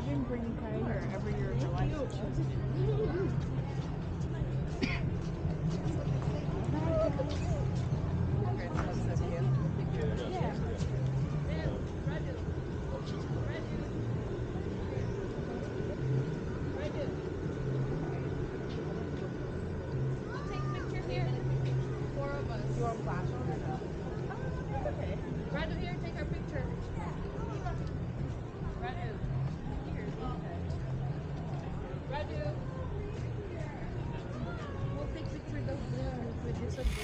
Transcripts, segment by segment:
been bringing Kyler every year of her life. You want flash on or no? Okay. Radu, here, take our picture. Radu. Radu. We'll take picture with this one.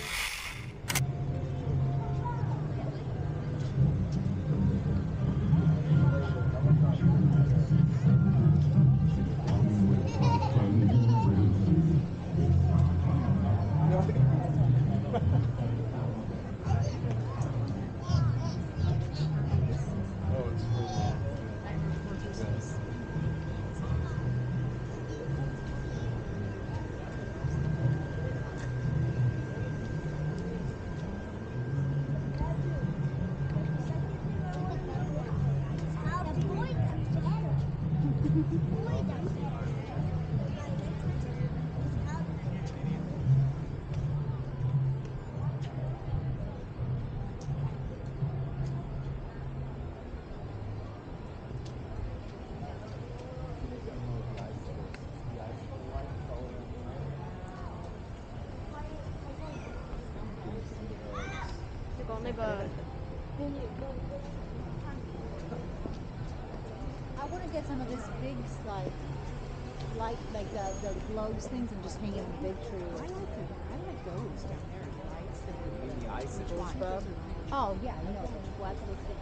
I want to get some of this big like light, like the globes things, and just hang it in the big tree. I like those down there. The lights, The ice which one? stuff. Oh yeah, I know. What they stick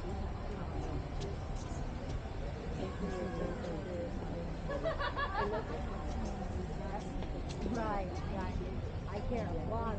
Right, right. I care a lot.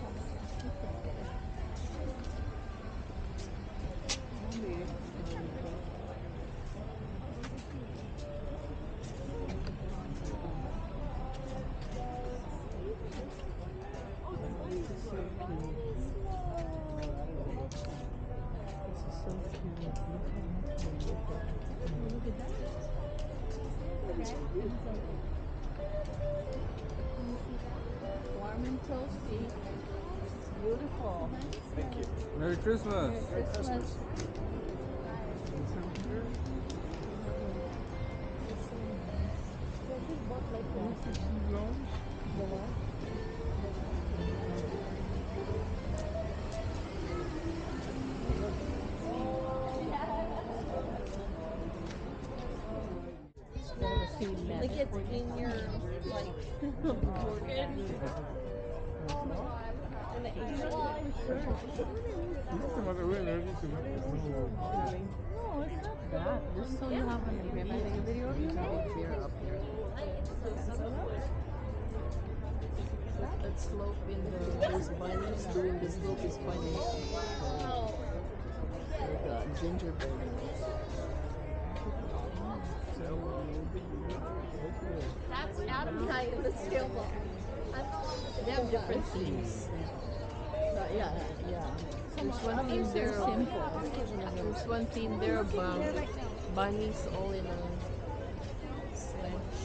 Warm and toasty. Beautiful. Thank you. Merry Christmas. Merry Christmas. Like it's in your like organ. Oh my god. And the No, it's not that. Just so you have an idea. If I take a video of you, big beer up there. That slope in those bunnies doing the slope is funny. Like gingerbread. That's Adam and I in the scale bar. I'm the one with the They have different themes. Yeah. There's one Others theme are there. simple. There's one theme there about bunnies all in a sledge.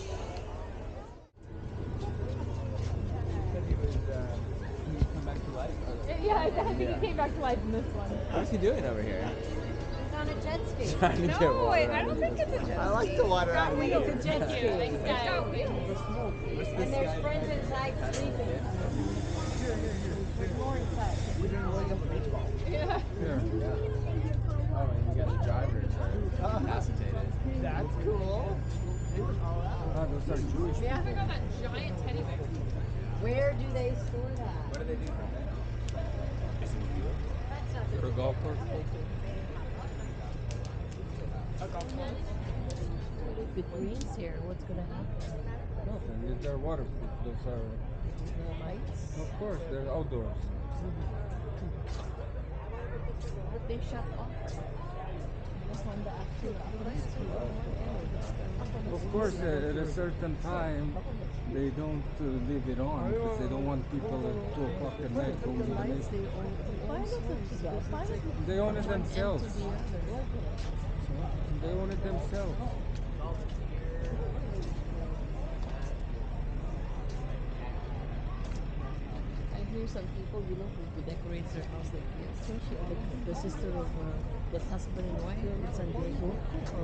Said he was. He come back to life. yeah, I think he came back to life in this one. What's he doing over here? He's on a jet ski. Trying to get water I out don't of think this it's a one. jet I like the water out of ski. it. It's a jet ski. It's got wheels. What's this And there's guy friends trying to inside pass on the sleeping. gift? There's more inside. We're doing loading up a baseball. Yeah. Yeah. Oh, and you got the drivers are incapacitated. That's cool. Ah, those are Jewish Yeah, I people. got that giant teddy bear. Where do they store that? What do they do for a living? Is it field? That's not For golf course. A golf course. If it rains here, what's gonna happen? Nothing. They're waterproof. Those are, No lights? of course, they're outdoors. But they shut off. Of course, at a certain time, they don't leave it on because they don't want people at 2 o'clock at night But going the to the lights, lake. they own those. They own it One end to themselves. the other. They own it themselves. some people, you know, who decorates their house like this. The sister of the husband and wife in San Diego.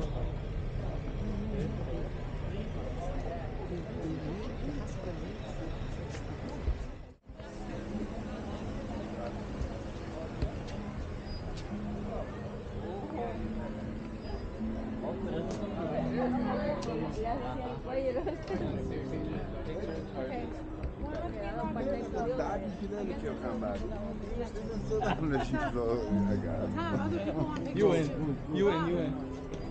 The husband. You win. You win. You win.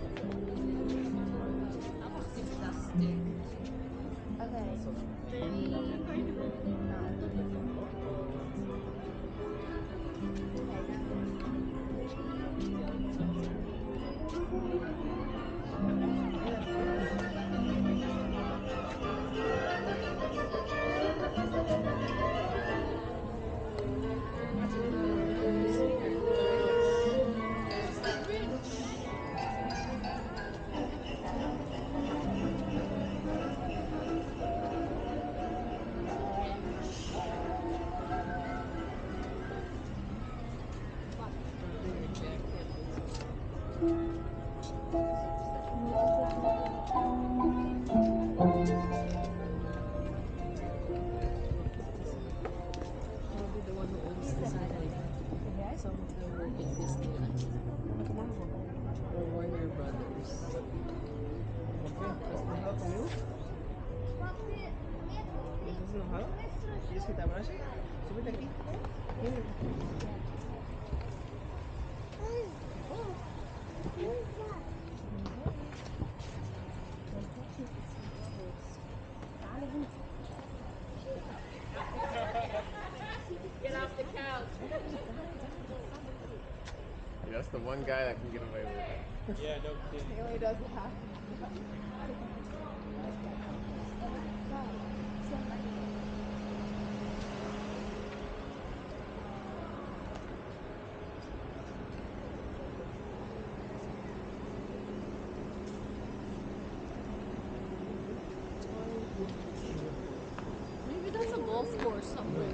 Probably the one who owns the side. Some of them work in Disneyland or Warner Brothers. Get off the couch. Yeah, that's the one guy that can get away with it. Yeah, no kidding. He only does half. Maybe that's a golf course somewhere.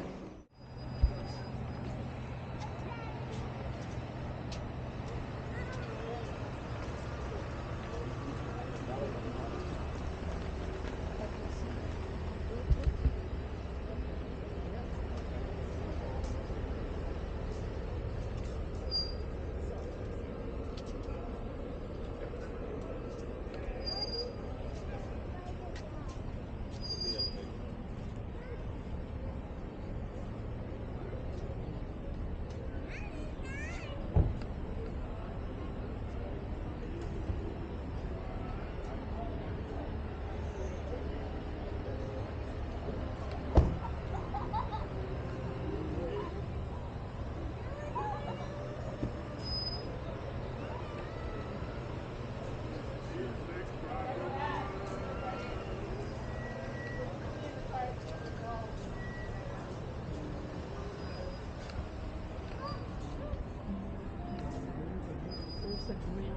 There's a green.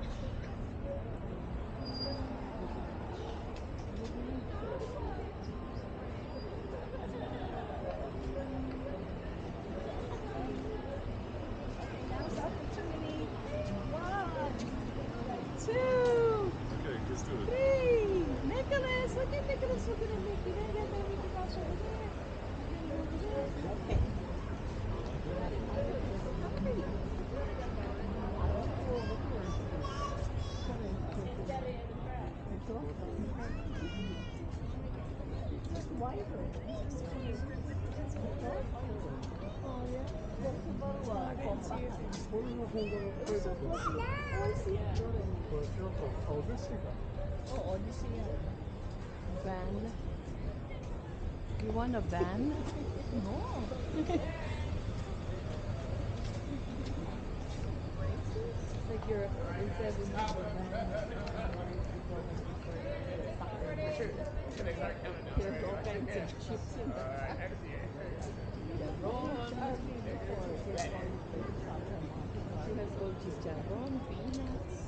Okay, let's do it. Nicholas, look at Nicholas looking at Mickey. Then get that Mickey Mouse over there. Over there. Van. You want a van? No. It's like you're instead of a van, people have different soccer machines. There's all kinds of chips in the back. Charon, Charlie, before. She has all these Charon, peanuts.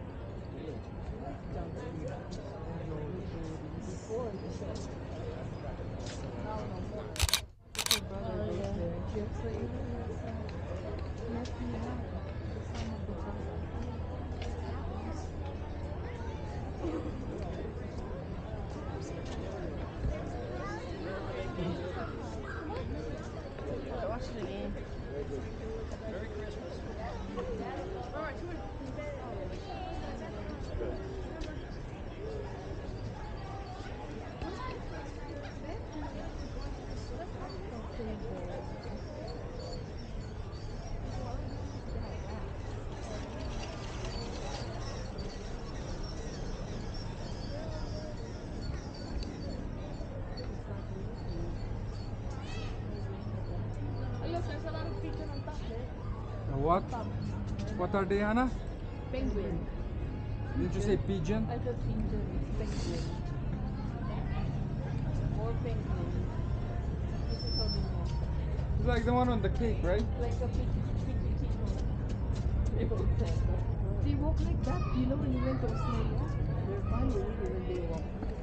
Blueberries. Before, this. Now no more. Your brother goes there. She What? What are they, Anna? Penguin. Did you say pigeon? I thought pigeon is penguin. More penguin. This is how they walk. It's like the one on the cake, right? Like a Filipino. They walk like that, you know, when you went to Australia. They're funny really when they walk.